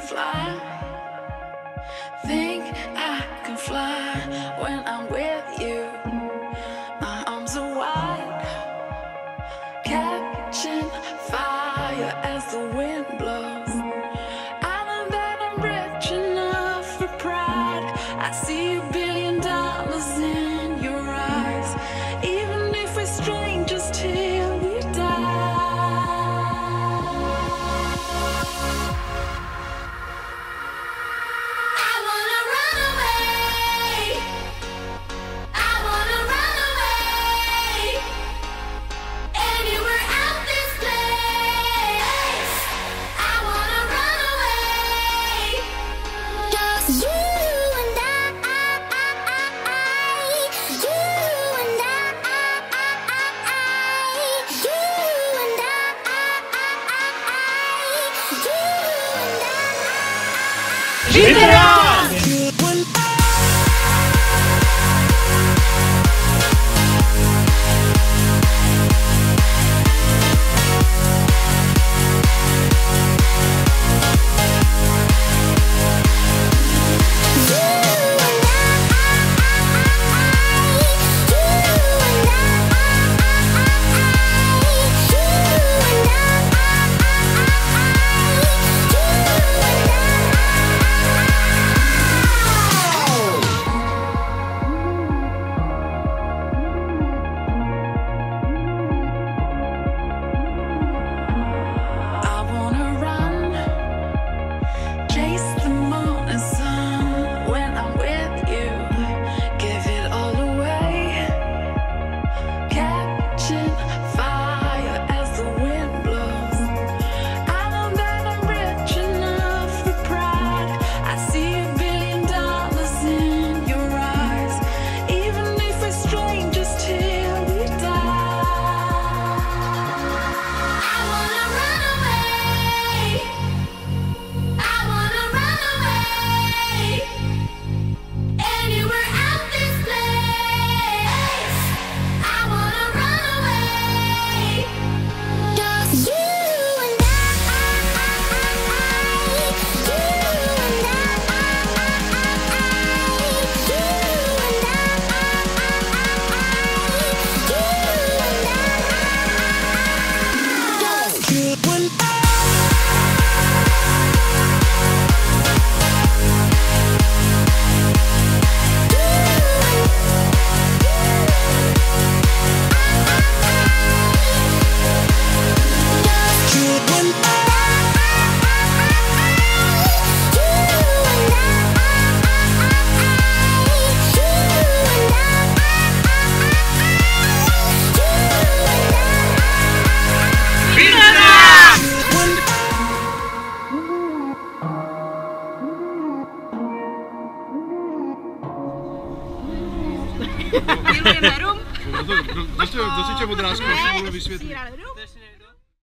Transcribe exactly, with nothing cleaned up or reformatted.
fly. Think I can fly when I'm with you. My arms are wide, catching fire as the wind blows. I know that I'm rich enough for pride. I see a billion dollars in your eyes, even if we're strangers till we die. Milujeme rum. Zase tě odrázku, asi budu vysvětlit.